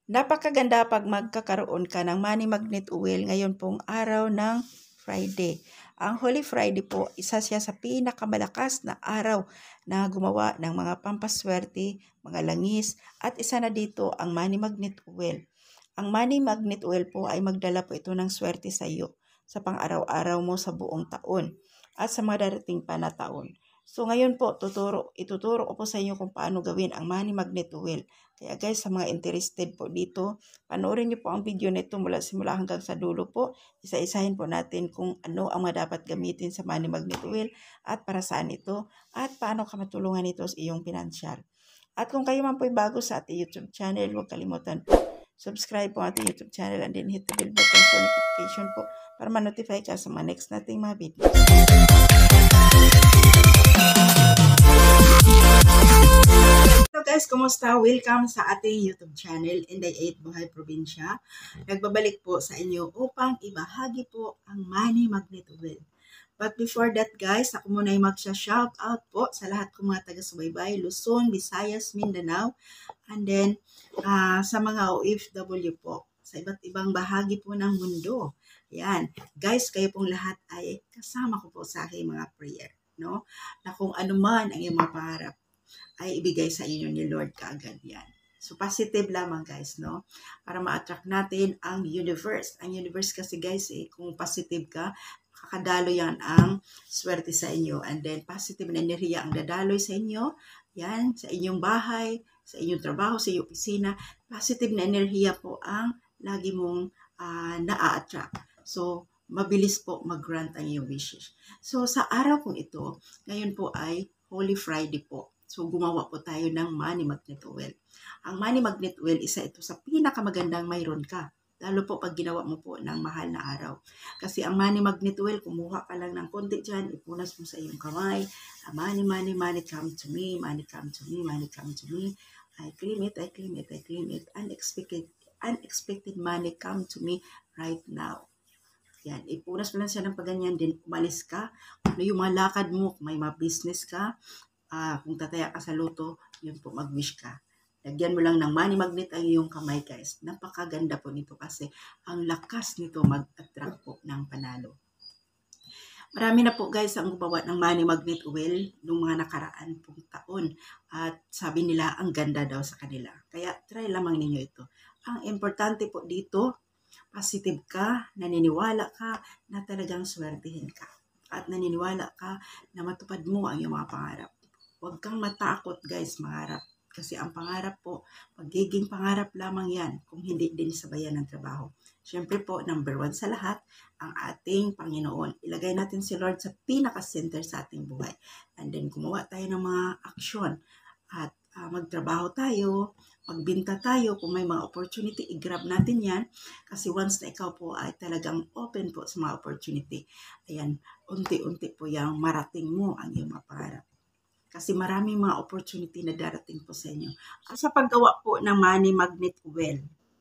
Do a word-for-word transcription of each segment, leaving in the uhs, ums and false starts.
Napakaganda pag magkakaroon ka ng money magnet oil ngayon pong araw ng Friday. Ang Holy Friday po, isa siya sa pinakamalakas na araw na gumawa ng mga pampaswerte, mga langis, at isa na dito ang money magnet oil. Ang money magnet oil po ay magdala po ito ng swerte sa iyo sa pang-araw-araw mo sa buong taon at sa mga darating pa na taon. So ngayon po, tuturo, ituturo ko po sa inyo kung paano gawin ang money magnet oil. Kaya guys, sa mga interested po dito, panoorin niyo po ang video nito mula simula hanggang sa dulo po. Isa-isahin po natin kung ano ang mga dapat gamitin sa money magnet oil at para saan ito at paano ka matulungan ito sa iyong pinansyal. At kung kayo man po ay bago sa ating YouTube channel, huwag kalimutan po, subscribe po ating YouTube channel and then hit the bell button for notification po para ma-notify ka sa mga next nating mga video. Hello guys, kumusta? Welcome sa ating YouTube channel, Inday eight Buhay Probinsya. Nagbabalik po sa inyo upang ibahagi po ang money magnet oil. But before that guys, ako muna ay magsha-shout out po sa lahat kong mga taga-subaybay, Luzon, Visayas, Mindanao, and then uh, sa mga O F W po, sa iba't ibang bahagi po ng mundo. Yan. Guys, kayo pong lahat ay kasama ko po sa aking mga prayer, no? Na kung ano man ang iyong mga pangarap, ay ibigay sa inyo ni Lord kaagad yan. So, positive lamang guys, no? Para ma-attract natin ang universe. Ang universe kasi guys, eh, kung positive ka, kakadalo yan ang swerte sa inyo. And then, positive na enerhiya ang dadaloy sa inyo. Yan, sa inyong bahay, sa inyong trabaho, sa inyong opisina. Positive na enerhiya po ang lagi mong uh, na-attract. So, mabilis po mag-grant ang iyong wishes. So, sa araw pong ito, ngayon po ay Holy Friday po. So, gumawa po tayo ng money magnet oil. Ang money magnet oil, isa ito sa pinakamagandang mayroon ka. Lalo po pag ginawa mo po ng mahal na araw. Kasi ang money magnet oil, kumuha ka lang ng konti dyan, ipunas mo sa iyong kamay. Money, money, money come to me, money come to me, money come to me. I claim it, I claim it, I claim it. Unexpected, unexpected money come to me right now. Yan, ipunas mo lang siya ng paganyan, din umalis ka. Kung yung mga lakad mo, kung may mga business ka, uh, kung tataya ka sa loto, yun po, mag-wish ka. Lagyan mo lang ng money magnet ang iyong kamay guys. Napakaganda po nito kasi ang lakas nito mag-attract po ng panalo. Marami na po guys ang gumawa ng money magnet oil noong mga nakaraan pong taon. At sabi nila ang ganda daw sa kanila. Kaya try lamang ninyo ito. Ang importante po dito, positive ka, naniniwala ka na talagang swertihin ka. At naniniwala ka na matupad mo ang iyong mga pangarap. Huwag kang matakot guys mangarap. Kasi ang pangarap po, magiging pangarap lamang yan kung hindi din sabayan ng trabaho. Siyempre po, number one sa lahat, ang ating Panginoon. Ilagay natin si Lord sa pinaka-center sa ating buhay. And then gumawa tayo ng mga aksyon. At uh, magtrabaho tayo, magbinta tayo. Kung may mga opportunity, i-grab natin yan. Kasi once na ikaw po ay talagang open po sa mga opportunity, ayan, unti-unti po yung marating mo ang iyong mga pangarap. Kasi maraming mga opportunity na darating po sa inyo. Sa paggawa po ng money magnet oil,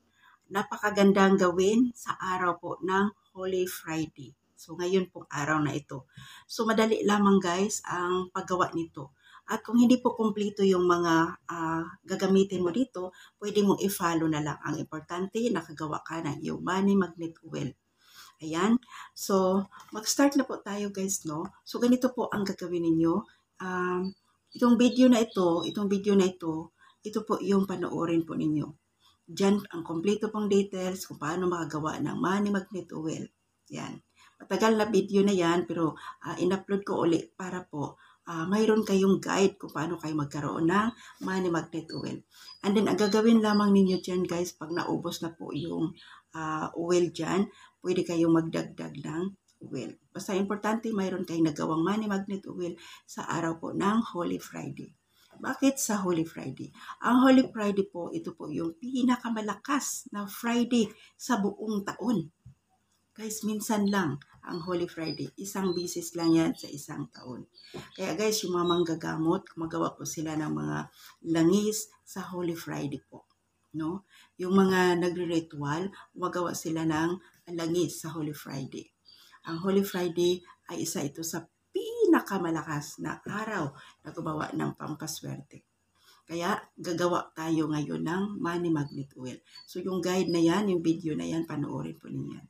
napakagandang gawin sa araw po ng Holy Friday. So ngayon pong araw na ito. So madali lamang guys ang paggawa nito. At kung hindi po kumpleto yung mga uh, gagamitin mo dito, pwede mong i-follow na lang. Ang importante, nakagawa ka ng yung money magnet oil. Ayan. So mag-start na po tayo guys, no? So ganito po ang gagawin ninyo. Um, itong video na ito, itong video na ito, ito po yung panoorin po ninyo. Diyan ang kompleto pong details kung paano makagawa ng money magnet oil. Yan. Matagal na video na yan, pero uh, in-upload ko ulit para po uh, mayroon kayong guide kung paano kayo magkaroon ng money magnet oil. And then, ang gagawin lamang ninyo dyan guys, pag naubos na po yung uh, oil dyan, pwede kayong magdagdag ng oil. Basta importante, mayroon kayong nagawang money magnet oil sa araw po ng Holy Friday. Bakit sa Holy Friday? Ang Holy Friday po, ito po yung pinakamalakas na Friday sa buong taon. Guys, minsan lang ang Holy Friday. Isang bisis lang yan sa isang taon. Kaya guys, yung mga manggagamot, gumagawa po sila ng mga langis sa Holy Friday po. No? Yung mga nagre-ritual, gumagawa sila ng langis sa Holy Friday. Ang Holy Friday ay isa ito sa pinakamalakas na araw na gumawa ng pampaswerte. Kaya gagawa tayo ngayon ng money magnet oil. So yung guide na yan, yung video na yan, panoorin po ninyo.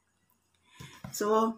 So,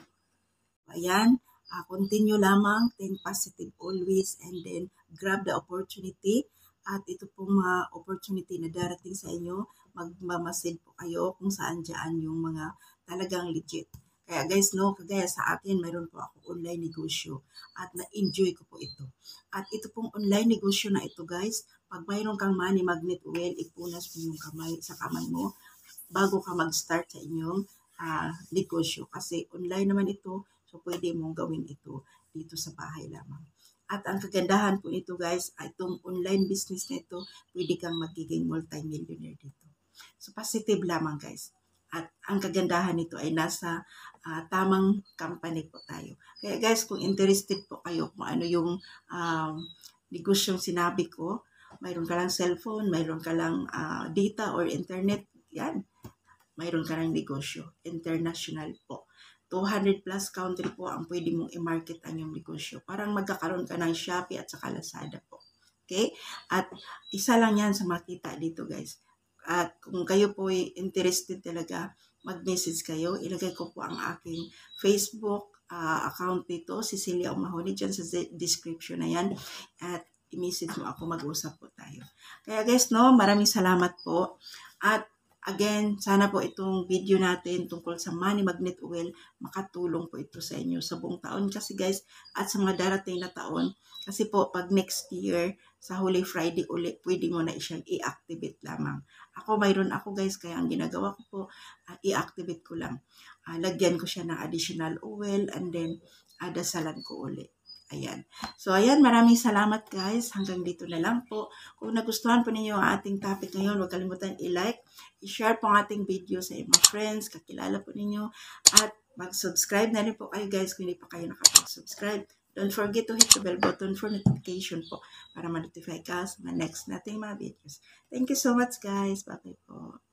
ayan, uh, continue lamang, think positive always, and then grab the opportunity. At ito pong mga opportunity na darating sa inyo, magmamasid po kayo kung saan dyan yung mga talagang legit. Kaya guys, no, kagaya sa akin, mayroon po ako online negosyo at na-enjoy ko po ito. At ito pong online negosyo na ito guys, pag mayroon kang money magnet oil, ipunas mo yung kamay sa kamay mo bago ka mag-start sa inyong uh, negosyo. Kasi online naman ito, so pwede mong gawin ito dito sa bahay lamang. At ang kagandahan po nito guys, itong online business na ito, pwede kang magiging multi-millionaire dito. So positive lamang guys. At ang kagandahan nito ay nasa uh, tamang company po tayo. Kaya guys, kung interested po kayo kung ano yung um, negosyong sinabi ko, mayroon ka lang cellphone, mayroon ka lang uh, data or internet, yan. Mayroon ka lang negosyo. International po. two hundred plus country po ang pwede mong i-market ang yung negosyo. Parang magkakaroon ka ng Shopee at saka Lazada po. Okay? At isa lang yan sa makita dito guys. At kung kayo po ay interested talaga, mag-message kayo. Ilagay ko po ang aking Facebook uh, account dito, Cecilia Umahoni, dyan sa description na yan. At i-message mo ako, mag-usap po tayo. Kaya guys, no, maraming salamat po. At again, sana po itong video natin tungkol sa money magnet oil, makatulong po ito sa inyo sa buong taon kasi guys, at sa mga darating na taon. Kasi po, pag next year, sa Holy Friday ulit, pwede mo na siyang i-activate lamang. Ako, mayroon ako guys, kaya ang ginagawa ko po, uh, i-activate ko lang. Uh, lagyan ko siya ng additional oil and then uh, dasalan ko ulit. Ayan. So, ayan, maraming salamat guys. Hanggang dito na lang po. Kung nagustuhan po ninyo ang ating topic ngayon, huwag kalimutan i-like, i-share po ang ating video sa mga friends, kakilala po ninyo, at mag-subscribe na rin po kayo guys kung hindi pa kayo nakapag-subscribe. Don't forget to hit the bell button for notification po para ma-notify ka sa mga next nating mga videos. Thank you so much guys. Bye-bye po.